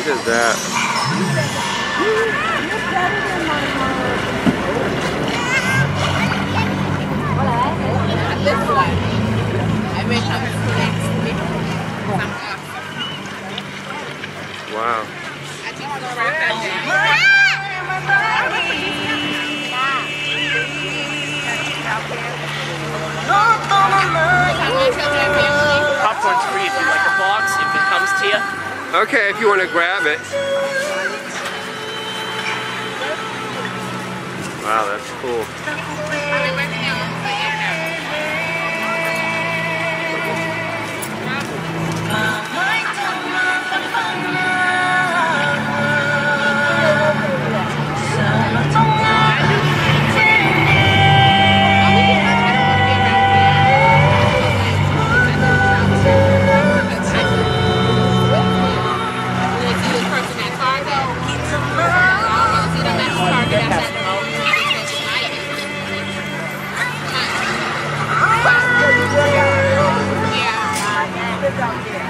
Look at that. Wow. Popcorn's free if you like a box, if it comes to you. Okay, if you want to grab it. Wow, that's cool. Yeah.